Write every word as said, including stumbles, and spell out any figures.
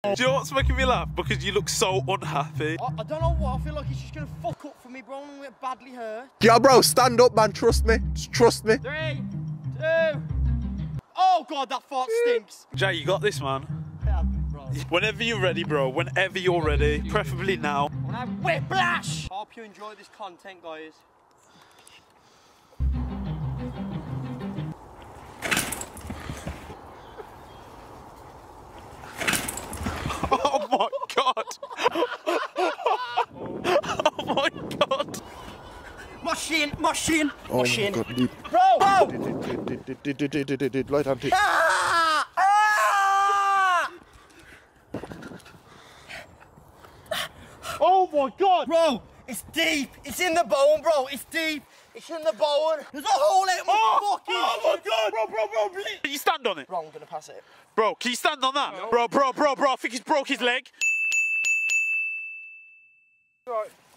Do you know what's making me laugh? Because you look so unhappy. I, I don't know what. I feel like it's just gonna fuck up for me, bro. I'm gonna get badly hurt. Yeah, bro, stand up, man. Trust me. Just trust me. Three, two. Oh god, that fart stinks. Jay, you got this, man. Yeah, bro. Whenever you're ready, bro. Whenever you're ready. Preferably now. When I whiplash. Hope you enjoy this content, guys. Oh my god! Oh my god! Machine, machine, Oh machine. my god, dude. Bro! Bro! Right hand. Ah! Ah! Oh my god! Bro, it's deep. It's in the bone, bro. It's deep. It's in the bone. There's a hole in it. Oh, fucking oh my god! Bro, bro, bro, please. Can you stand on it? Bro, I'm gonna pass it. Bro, can you stand on that? No. Bro, bro, bro, bro, I think he's broke his leg. Right.